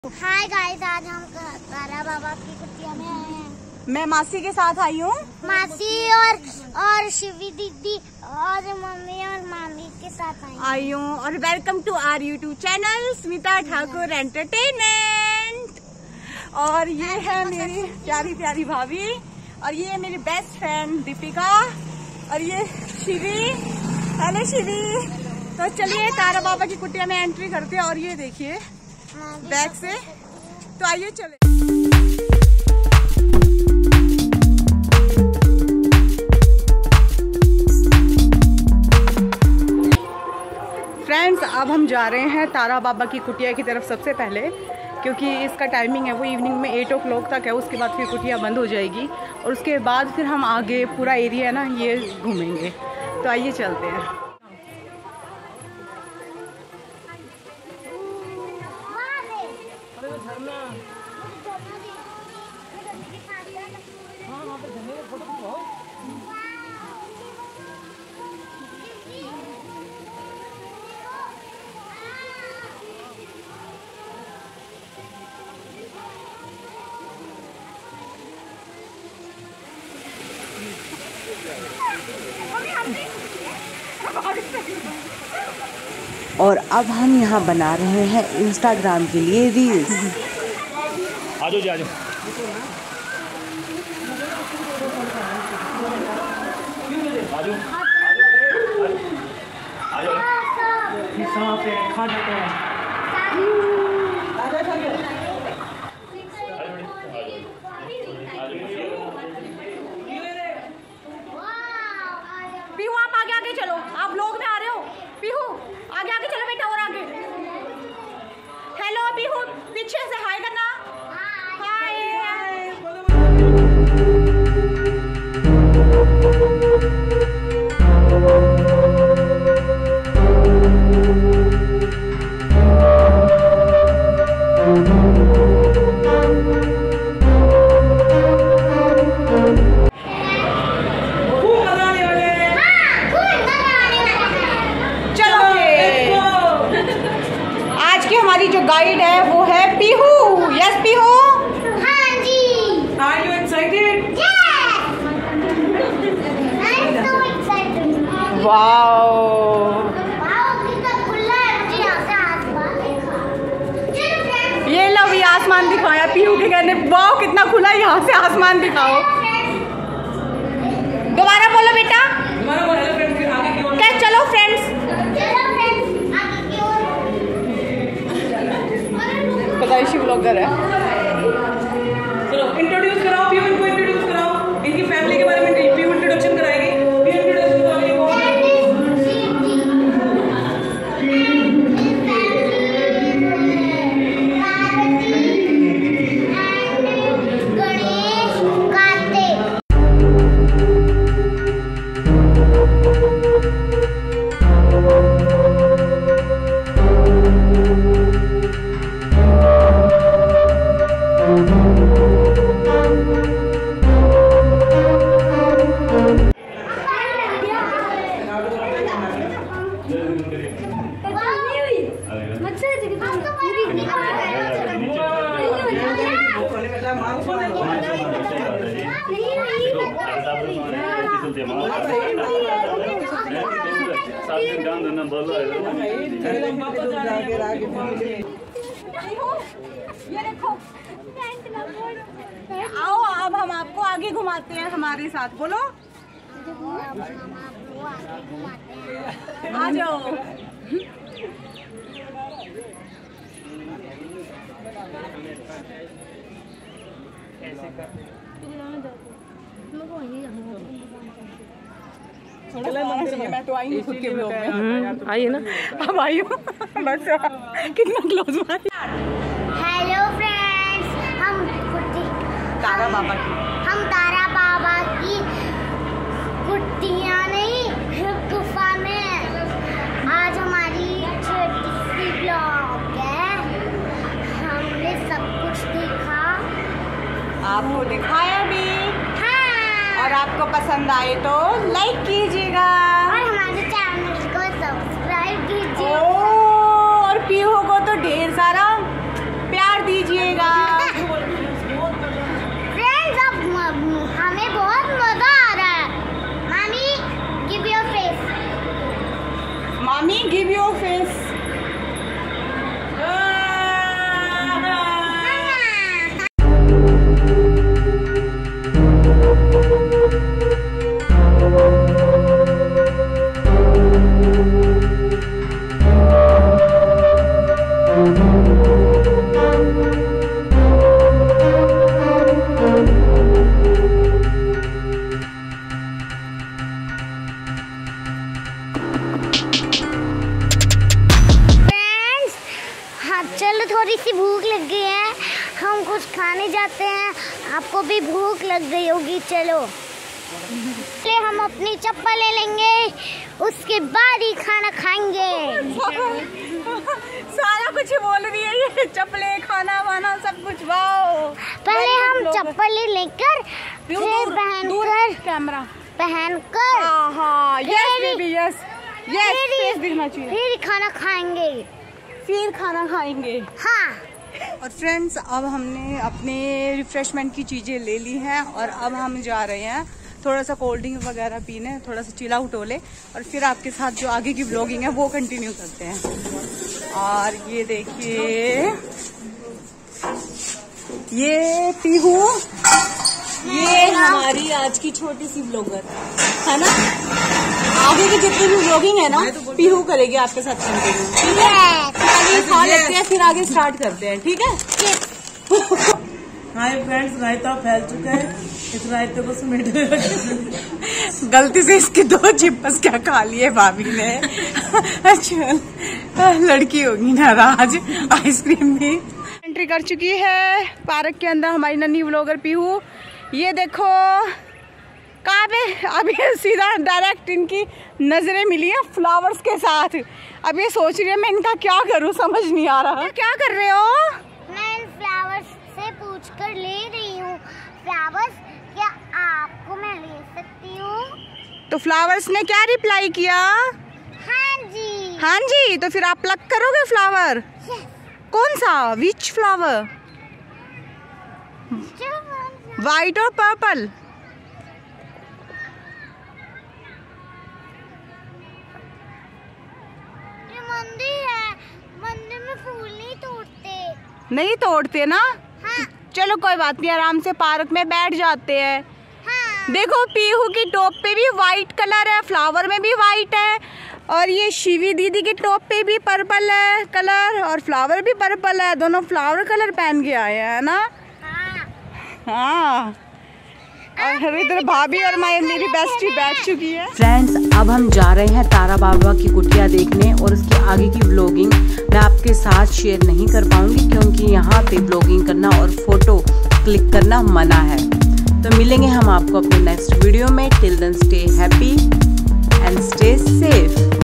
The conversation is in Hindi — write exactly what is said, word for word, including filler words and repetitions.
हाय गाइस, आज हम तारा बाबा की कुटिया में आए हैं। मैं मासी के साथ आई हूँ। मासी और और शिवी दीदी और मम्मी और मामी के साथ आई आई हूँ और welcome to our YouTube channel Smita Thakur entertainment. और ये है मेरी प्यारी प्यारी भाभी और ये है मेरी बेस्ट फ्रेंड दीपिका और ये शिवी। हेलो शिवी। तो चलिए तारा बाबा की कुटिया में एंट्री करते हैं और ये देखिए बैग से। तो आइए चले। फ्रेंड्स, अब हम जा रहे हैं तारा बाबा की कुटिया की तरफ सबसे पहले, क्योंकि इसका टाइमिंग है वो इवनिंग में एट ओ क्लॉक तक है। उसके बाद फिर कुटिया बंद हो जाएगी और उसके बाद फिर हम आगे पूरा एरिया है ना ये घूमेंगे। तो आइए चलते हैं। और अब हम यहाँ बना रहे हैं इंस्टाग्राम के लिए रील्स। आजो जी आजो। आजो आजो खा जाते हैं। पीहू आप आगे आगे चलो, आप लोग में आ रहे हो। पीहू आगे आगे चलो बेटा और आगे। हेलो पीहू, पीछे से हाय करना। हाय। हमारी जो गाइड है वो है पीहू। यस पीहू। हाँ जी। Are you excited? वाओ, ये लो भी आसमान दिखाया। पीहू के कहने वाओ कितना खुला, यहाँ से आसमान दिखाओ। दोबारा बोलो बेटा। क्या? चलो फ्रेंड्स। पैदाइशी ब्लॉगर है। चलो इंट्रोड्यूस कराओ, पीहू इनको इंट्रोड्यूस कराओ, इनकी फैमिली के बारे में पीहू इंट्रोडक्शन कराएगी। आओ अब हम आपको आगे घुमाते हैं हमारे साथ। बोलो आ जाओ। मैं तो आई हूँ खुद के ब्लॉग में। आई है ना, अब आई हूँ बस। कितना क्लोज हुआ। हेलो फ्रेंड्स, हम तारा बाबा की हम तारा बाबा की कुटिया नहीं गुफा में आज हमारी छोटी सी ब्लॉग है। हमने सब कुछ देखा, आपको दिखाया भी। हाँ। और आपको पसंद आए तो लाइक कीजिएगा और हमारे चैनल को सब्सक्राइब कीजिए। और पीहू को तो ढेर सारा प्यार दीजिए। दिखाओ फेस। चलो थोड़ी सी भूख लग गई है, हम कुछ खाने जाते हैं। आपको भी भूख लग गई होगी, चलो पहले हम अपनी चप्पल ले लेंगे, उसके बाद ही खाना खाएंगे। सारा कुछ बोल रही है ये, चप्पलें, खाना वाना सब कुछ। वाओ, पहले हम चप्पल लेकर फिर पहनकर कैमरा पहनकर हाँ yes baby yes yes face दिखना चाहिए, फिर खाना खाएंगे। फिर खाना खाएंगे हाँ। और फ्रेंड्स, अब हमने अपने रिफ्रेशमेंट की चीज़ें ले ली हैं और अब हम जा रहे हैं थोड़ा सा कोल्ड ड्रिंक वगैरह पीने, थोड़ा सा चिल आउट हो ले, और फिर आपके साथ जो आगे की व्लॉगिंग है वो कंटिन्यू करते हैं। और ये देखिए, ये पीहू, ये हमारी आज की छोटी सी ब्लॉगर है ना। आगे की जितनी भी व्लॉगिंग है ना पीहू करेगी आपके साथ कंटिन्यू, ठीक है। आगे खा लेते हैं फिर आगे स्टार्ट करते हैं, ठीक है। हाय फ्रेंड्स, रायता फैल चुका है, इस रायते को समेट गलती से इसके दो चिप्स क्या खा लिए भाभी ने। अच्छा, लड़की होगी नाराज। आइसक्रीम भी एंट्री कर चुकी है पार्क के अंदर हमारी नन्ही व्लॉगर पीहू। ये देखो कहाँ पे, अभी सीधा डायरेक्ट इनकी नजरें मिली हैं फ्लावर्स के साथ। अब ये सोच रही है मैं इनका क्या करूँ, समझ नहीं आ रहा। क्या कर रहे हो? मैं इन फ्लावर्स से पूछ कर ले रही हूँ, फ्लावर्स क्या आपको मैं ले सकती हूँ? तो फ्लावर्स ने क्या रिप्लाई किया? हाँ जी। हाँ जी, तो फिर आप प्लक करोगे फ्लावर? Yes. कौन सा? Which flower? वाइट और पर्पल? ये मंदिर है, मंदिर में फूल नहीं तोड़ते। नहीं तोड़ते ना? हाँ। चलो कोई बात नहीं, आराम से पार्क में बैठ जाते हैं। हाँ। देखो पीहू की टॉप पे भी वाइट कलर है, फ्लावर में भी वाइट है, और ये शिवी दीदी की टॉप पे भी पर्पल है कलर और फ्लावर भी पर्पल है। दोनों फ्लावर कलर पहन के आए हैं ना। हाँ। हाँ, और इधर भाभी और मैं मेरी बेस्टी बैठ चुकी है। फ्रेंड्स, अब हम जा रहे हैं तारा बाबा की कुटिया देखने, और उसके आगे की व्लॉगिंग मैं आपके साथ शेयर नहीं कर पाऊंगी क्योंकि यहाँ पे व्लॉगिंग करना और फोटो क्लिक करना मना है। तो मिलेंगे हम आपको अपने नेक्स्ट वीडियो में। Till then stay happy and stay safe.